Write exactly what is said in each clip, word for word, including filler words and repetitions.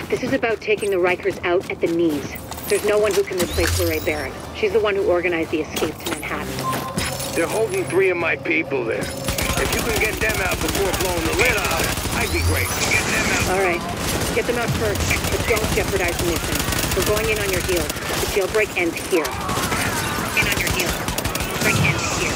This is about taking the Rikers out at the knees. There's no one who can replace Lorraine Barrett. She's the one who organized the escape to Manhattan. They're holding three of my people there. If you can get them out before blowing the lid off, I'd be great. Get them out. All right. Get them out first, but don't jeopardize the mission. We're going in on your heels. The jailbreak ends here. In on your heels. Break ends here.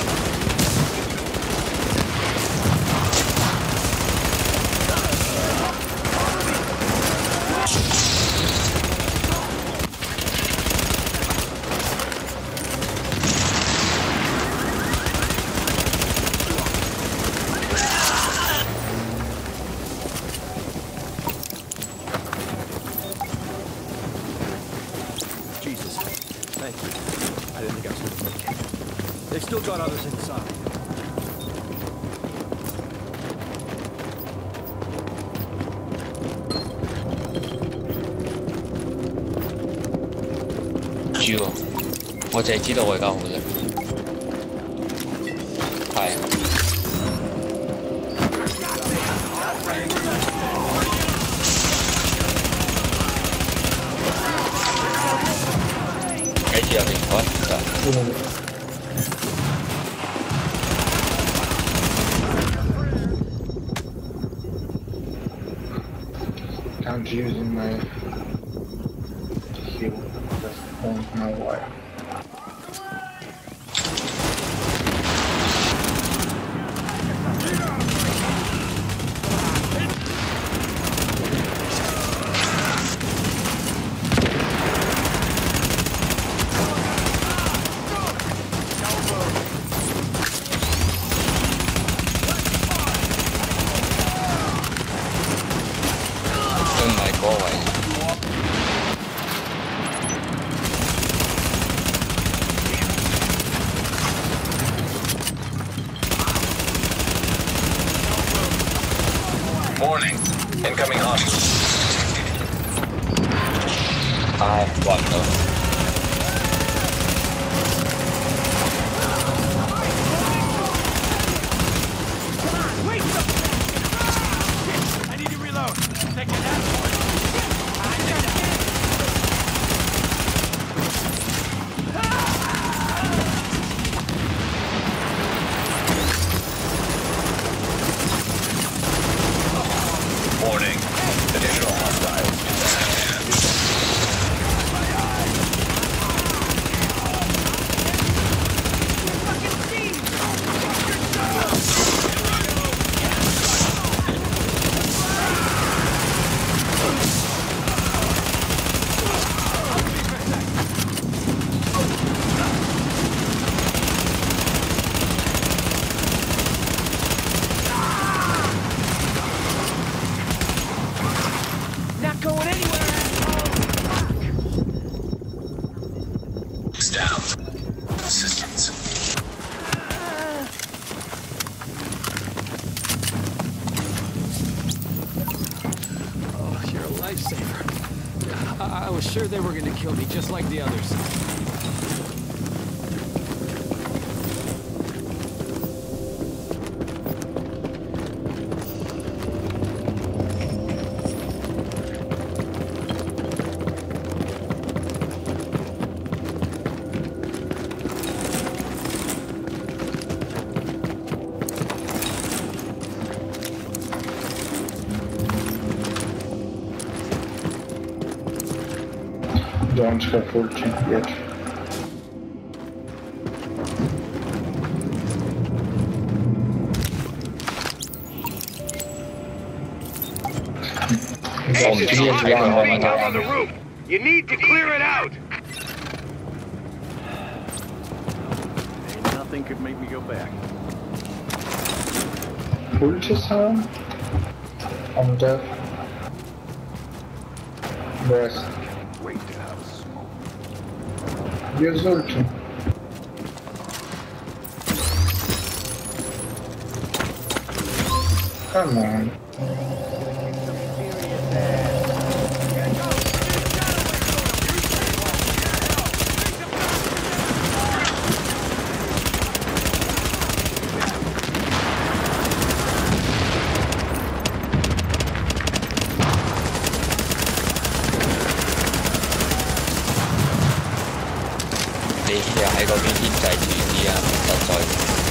Got others inside. 知喎，我淨係知道我而家好啫。係。幾次入嚟？好啊。 I'm using my heal. Just don't know why. Warning. Incoming hostiles. I what the? I need to reload. Take it out. Warning. Additional hostiles. I, I was sure they were going to kill me, just like the others. Don't have fourteen yet. Hey, there's a hostile being up on the roof. You need to clear it out. Ain't nothing could make me go back. Ultrasound on the breast. Wait to have a smoke. Here's Ultra. Come on. 喺嗰邊牽制住啲啊，實在。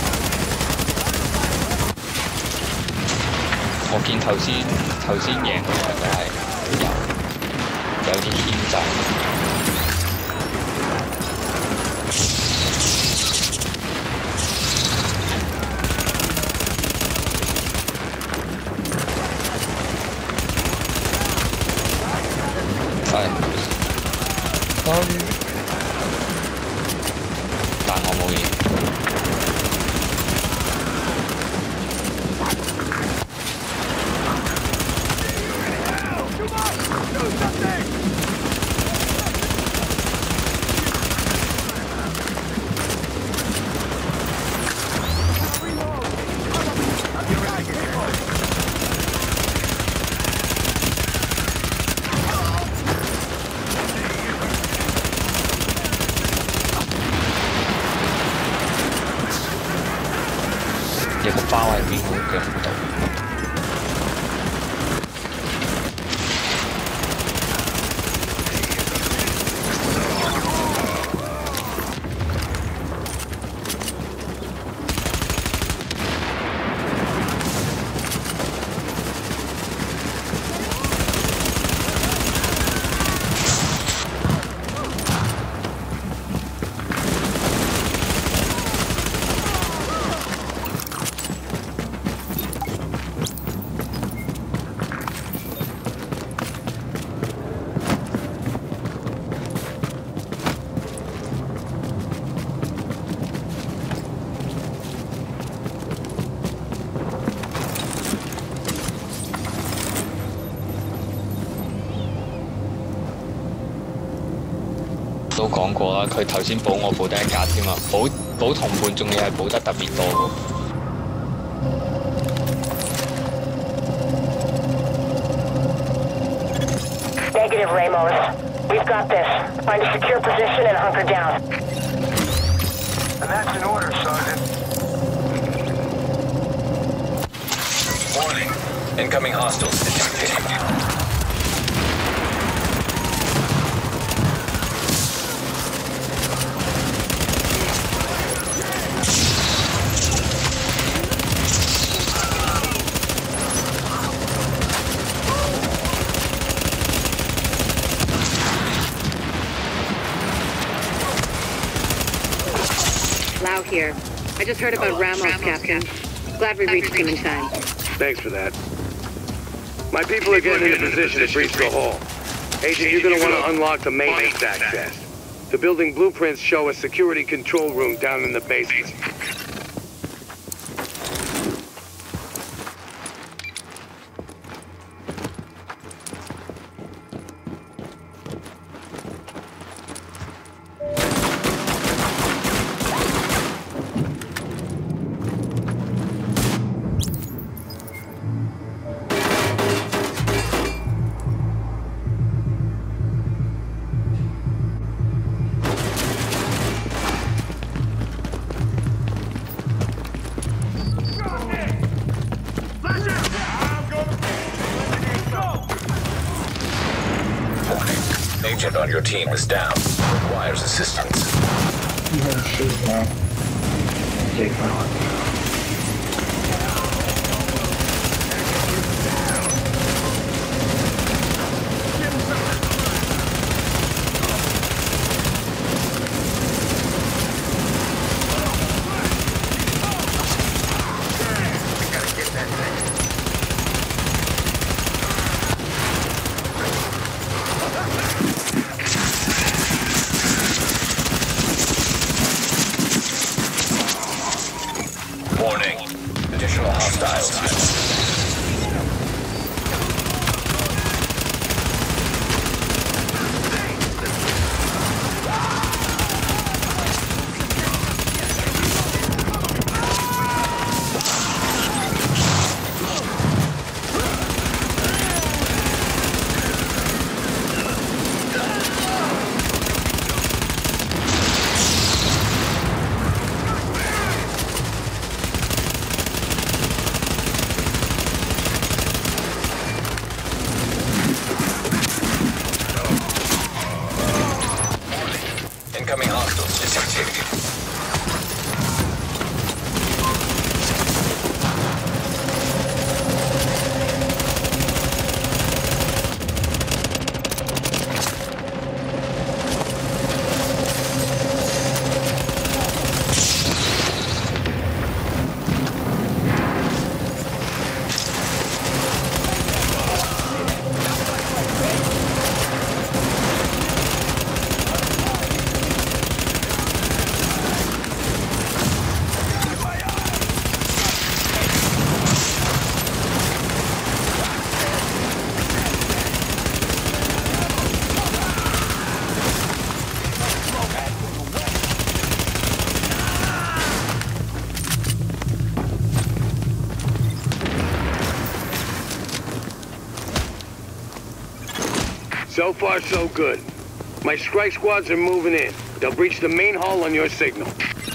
我見頭先頭先贏嗰場都係有有啲牽制。係。但我冇嘢。有個包喺邊，我都腳唔到。都講過啦，佢頭先補我補得一格添嘛，補補同伴仲要係補得特別多喎。 Negative, Ramos. We've got this. Find a secure position and hunker down. And that's an order, Sergeant. Warning. Incoming hostiles detected. Lau here. I just heard about Ramos, Ramos Captain. Glad we reached him in time. Thanks for that. My people are getting into position to breach the hall. Agent, you're gonna want to unlock the maintenance access. The building blueprints show a security control room down in the basement. Agent on your team is down. Requires assistance. You have to shoot now. Take one. So far, so good. My strike squads are moving in. They'll breach the main hall on your signal.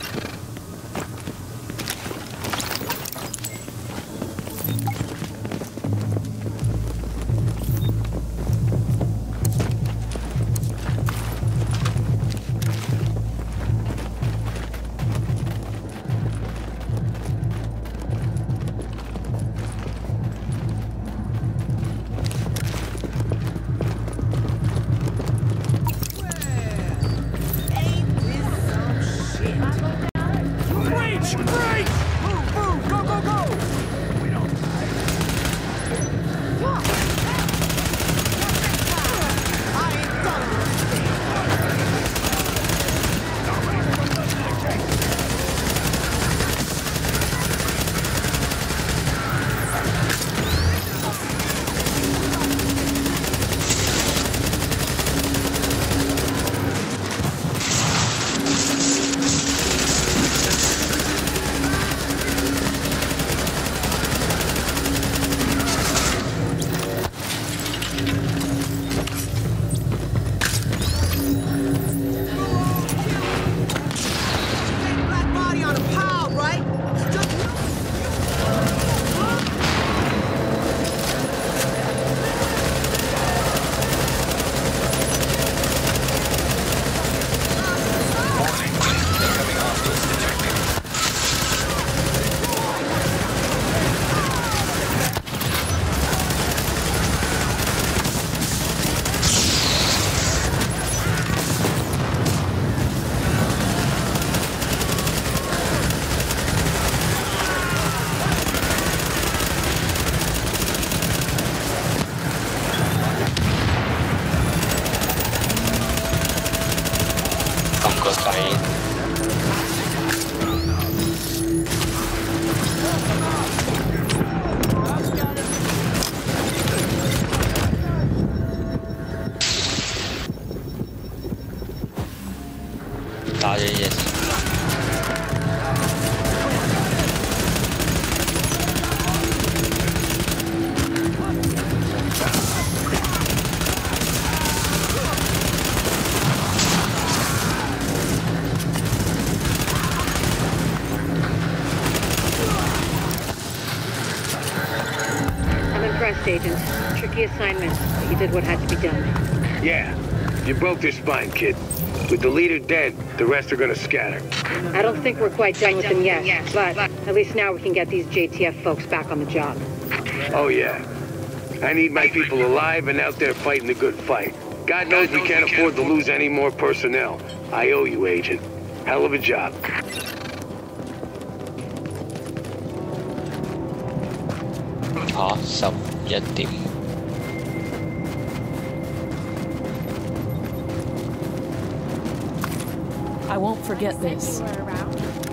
打咗嘢。 I'm impressed, Agent. Tricky assignment, but you did what had to be done. Yeah, you broke their spine, kid. With the leader dead, the rest are gonna scatter. I don't think we're quite done with them yet, but at least now we can get these J T F folks back on the job. Oh yeah. I need my people alive and out there fighting the good fight. God knows we can't afford to lose any more personnel. I owe you, Agent. Hell of a job. 嚇，十一點。 I won't forget this.